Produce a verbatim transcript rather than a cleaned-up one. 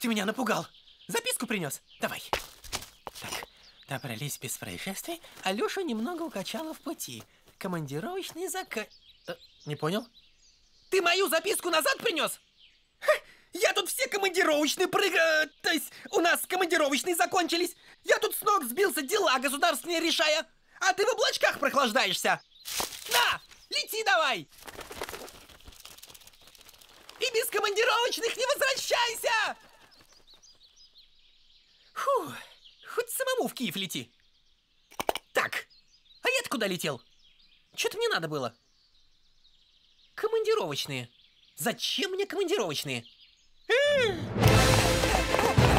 ты меня напугал. Записку принес? Давай. Так, добрались без происшествий. Алёшу немного укачало в пути. Командировочный заказ... Э, не понял? Ты мою записку назад принес? Ха, я тут все командировочные прыгаю. То есть у нас командировочные закончились. Я тут с ног сбился, дела государственные решая. А ты в облачках прохлаждаешься. На, лети давай. И без командировочных не возвращайся. Фу, хоть самому в Киев лети. Так, а я-то куда летел? Что-то мне надо было. Командировочные. Зачем мне командировочные?